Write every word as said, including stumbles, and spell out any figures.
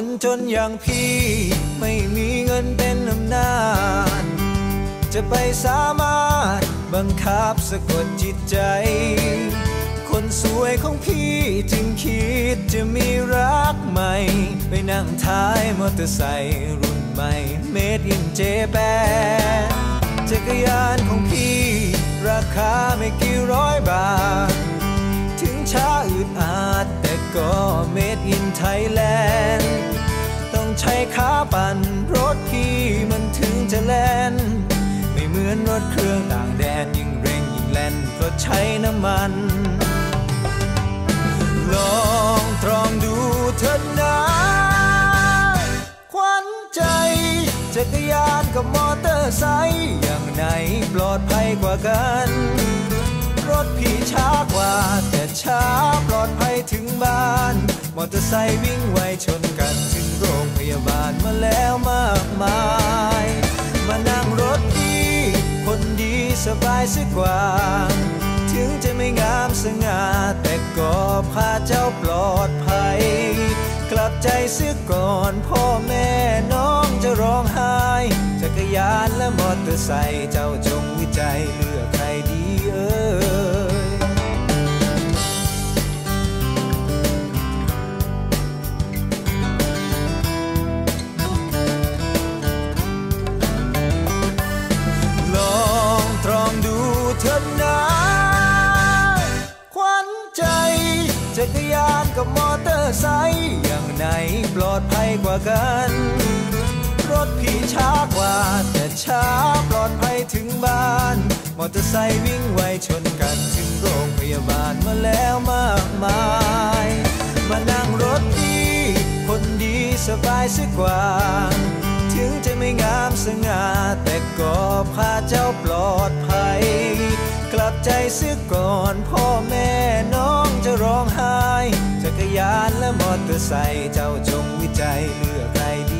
คนจนอย่างพี่ไม่มีเงินเป็นอำนาจจะไปสามารถบังคับสะกดจิตใจคนสวยของพี่จึงคิดจะมีรักใหม่ไปนั่งท้ายมอเตอร์ไซค์รุ่นใหม่ Made in Japan จักรยานของพี่ราคาไม่กี่ร้อยบาทถึงช้าอึดอัดแต่ก็ Made in Thailand ต้องใช้ขาปั่นรถพี่มันถึงจะแล่นไม่เหมือนรถเครื่องต่างแดนยิ่งเร่งยิ่งแล่นเพราะใช้น้ำมันลองตรองดูเถิดนะขวัญใจจักรยานกับมอเตอร์ไซค์อย่างไหนปลอดภัยกว่ากันรถพี่ช้ากว่าแต่ช้าปลอดภัยถึงบ้านมอเตอร์ไซค์วิ่งไวชนกันถึงโรงพยาบาลมาแล้วมากมายมานั่งรถพี่คนดีสบายสักกว่าถึงจะไม่งามสง่าแต่ก็พาเจ้าปลอดภัยกลับใจเสียก่อนพ่อแม่น้องจะร้องไห้จักรยานและมอเตอร์ไซค์เจ้าจงวิจัยเลือกใครดีเอ่ยลองตรองดูเถิดนะจักรยานกับมอเตอร์ไซค์อย่างไหนปลอดภัยกว่ากันรถพี่ช้ากว่าแต่ช้าปลอดภัยถึงบ้านมอเตอร์ไซค์วิ่งไวชนกันถึงโรงพยาบาลมาแล้วมากมายมานั่งรถพี่คนดีสบายสักกว่าถึงจะไม่งามสง่าแต่ก็พาเจ้าปลอดภัยกลับใจเสียก่อนพ่อแม่น้องจะร้องไห้จักรยานและมอเตอร์ไซค์เจ้าจงวิจัยเลือกใคร